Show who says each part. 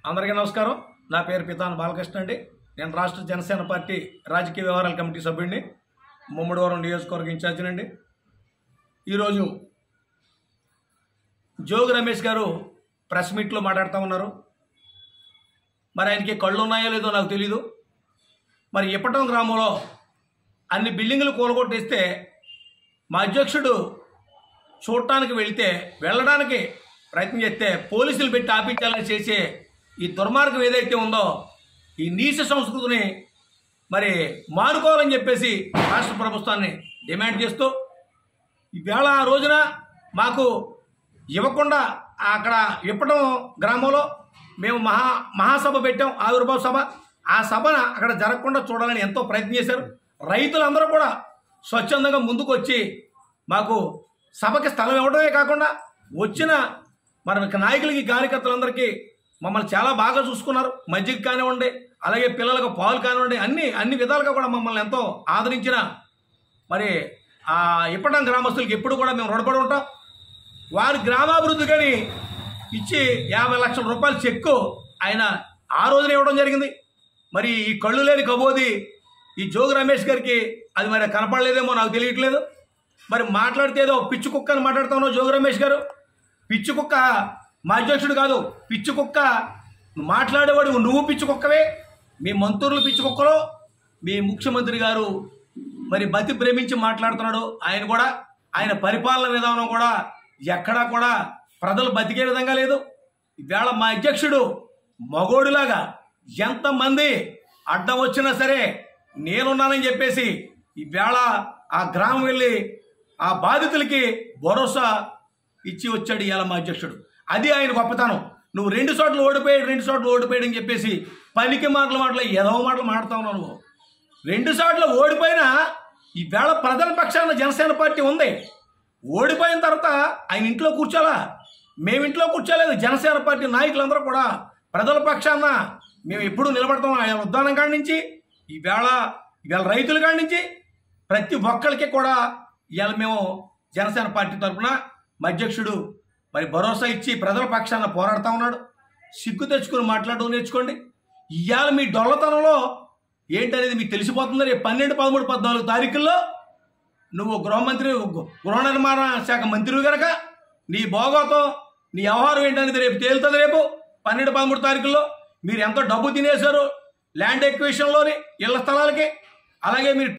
Speaker 1: అందరికీ నమస్కారం. నా పేరు పితాని బాలకృష్ణ అండి. నేను రాష్ట్ర జనసేన పార్టీ రాజకీయ వ్యవహారాల కమిటీ సభ్యుడిని, ముమ్మడివరం నియోజకవర్గ ఇన్ఛార్జినండి. ఈరోజు జోగి రమేష్ గారు ప్రెస్ మీట్లో మాట్లాడుతూ ఉన్నారు. మరి ఆయనకి కళ్ళు ఉన్నాయో లేదో నాకు తెలీదు. మరి ఇప్పటం గ్రామంలో అన్ని బిల్డింగులు కూలగొట్టేస్తే మా అధ్యక్షుడు చూడటానికి వెళ్ళడానికి ప్రయత్నం చేస్తే పోలీసులు పెట్టి ఆపించాలని చేసే ఈ దుర్మార్గం ఏదైతే ఉందో, ఈ నీచ సంస్కృతిని మరి మానుకోవాలని చెప్పేసి రాష్ట్ర ప్రభుత్వాన్ని డిమాండ్ చేస్తూ, ఈవేళ ఆ రోజున మాకు ఇవ్వకుండా అక్కడ ఇప్పటం గ్రామంలో మేము మహాసభ పెట్టాం, ఆవిర్భావ సభ. ఆ సభను అక్కడ జరగకుండా చూడాలని ఎంతో ప్రయత్నం చేశారు. రైతులందరూ కూడా స్వచ్ఛందంగా ముందుకు వచ్చి మాకు సభకి స్థలం ఇవ్వడమే కాకుండా వచ్చిన మరి నాయకులకి కార్యకర్తలందరికీ మమ్మల్ని చాలా బాగా చూసుకున్నారు. మజ్జిగ కానివ్వండి, అలాగే పిల్లలకు పాలు కానివ్వండి, అన్ని విధాలుగా కూడా మమ్మల్ని ఎంతో ఆదరించిన మరి ఆ ఇప్పటం గ్రామస్తులకి ఎప్పుడు కూడా మేము రుణపడి ఉంటాం. వారి గ్రామాభివృద్ధి కానీ ఇచ్చి 50 లక్షల రూపాయల చెక్కు ఆయన ఆ రోజున ఇవ్వడం జరిగింది. మరి ఈ కళ్ళు లేని కబోది ఈ జోగి రమేష్ గారికి అది మరి కనపడలేదేమో నాకు తెలియట్లేదు. మరి మాట్లాడితే ఏదో పిచ్చి కుక్క అని మాట్లాడుతా ఉన్నావు జోగి రమేష్ గారు. పిచ్చి కుక్క మా అధ్యక్షుడు కాదు, పిచ్చి కుక్క మాట్లాడేవాడు నువ్వు పిచ్చి కుక్కవే. మీ మంత్రులు పిచ్చి కుక్కలో, మీ ముఖ్యమంత్రి గారు మరి బతి ప్రేమించి మాట్లాడుతున్నాడు. ఆయన పరిపాలన విధానం కూడా ఎక్కడా కూడా ప్రజలు బతికే విధంగా లేదు. ఈవేళ మా అధ్యక్షుడు మగోడులాగా ఎంతమంది అడ్డం వచ్చినా సరే నేనున్నానని చెప్పేసి ఈవేళ ఆ గ్రామం వెళ్ళి ఆ బాధితులకి భరోసా ఇచ్చి వచ్చాడు ఇవాళ మా అధ్యక్షుడు. అది ఆయన గొప్పతనం. నువ్వు 2 చోట్ల ఓడిపోయాడు అని చెప్పేసి పనికి మాటలు ఎదవ మాటలు మాట్లాడుతా ఉన్నావు. నువ్వు 2 చోట్ల ఓడిపోయినా ఈవేళ ప్రజల పక్షాన జనసేన పార్టీ ఉంది. ఓడిపోయిన తర్వాత ఆయన ఇంట్లో కూర్చోాలా, మేము ఇంట్లో కూర్చోలేదు. జనసేన పార్టీ నాయకులందరూ కూడా ప్రజల పక్షాన మేము ఎప్పుడు నిలబడతాం. ఆయన ఉద్దానం కాడి నుంచి ఈవేళ రైతుల కాడి నుంచి ప్రతి ఒక్కరికి కూడా ఇవాళ మేము జనసేన పార్టీ తరఫున మా అధ్యక్షుడు మరి భరోసా ఇచ్చి ప్రజల పక్షాన పోరాడుతూ ఉన్నాడు. సిగ్గు తెచ్చుకుని మాట్లాడడం నేర్చుకోండి. ఇవాళ మీ డొల్లతనంలో ఏంటనేది మీకు తెలిసిపోతుంది. రేపు 12, 13, 14 తారీఖుల్లో నువ్వు గృహ నిర్మాణ శాఖ మంత్రివి కనుక నీ భోగోతం, నీ వ్యవహారం ఏంటనేది రేపు తేలుతుంది. రేపు 12, 13 తారీఖుల్లో మీరు ఎంతో డబ్బు తినేశారు ల్యాండ్ ఎక్విజిషన్లోని ఇళ్ల స్థలాలకి. అలాగే మీరు